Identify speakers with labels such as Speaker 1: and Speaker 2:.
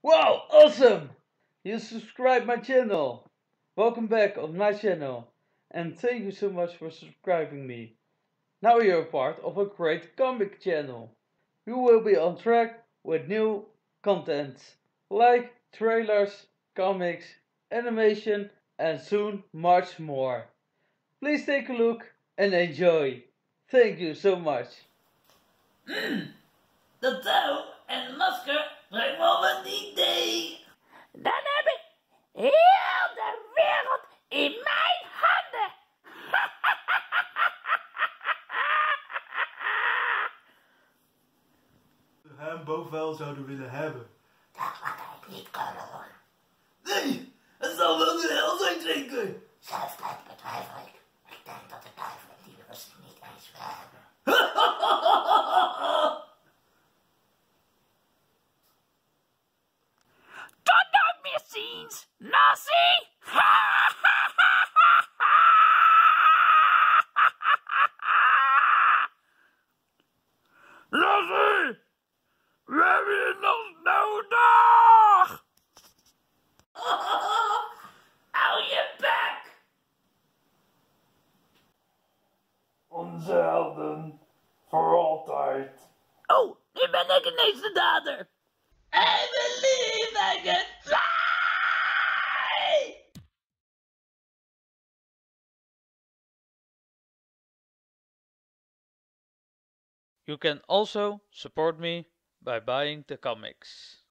Speaker 1: Wow, awesome! You subscribe my channel. Welcome back on my channel. And thank you so much for subscribing me. Now you're a part of a great comic channel. You will be on track with new content, like trailers, comics, animation, and soon much more. Please take a look and enjoy. Thank you so much.
Speaker 2: De touw en het masker brengen me op een idee. Dan heb ik heel de wereld in mijn handen.
Speaker 3: Hem bovenal zouden willen hebben.
Speaker 2: Dat had ik niet kunnen horen.
Speaker 3: Nee, het zal wel de hel zijn zeker.
Speaker 2: Zelfs dat betwijfel ik. Ik denk dat de duivel die rusting niet eens wil hebben. Tot nooit meer ziens, Nazi! Nazi! We hebben je nog nodig! Hou je bek!
Speaker 3: Onze helden, voor altijd.
Speaker 2: Oh, nu ben ik ineens de dader! I believe I can fly!
Speaker 1: You can also support me by buying the comics.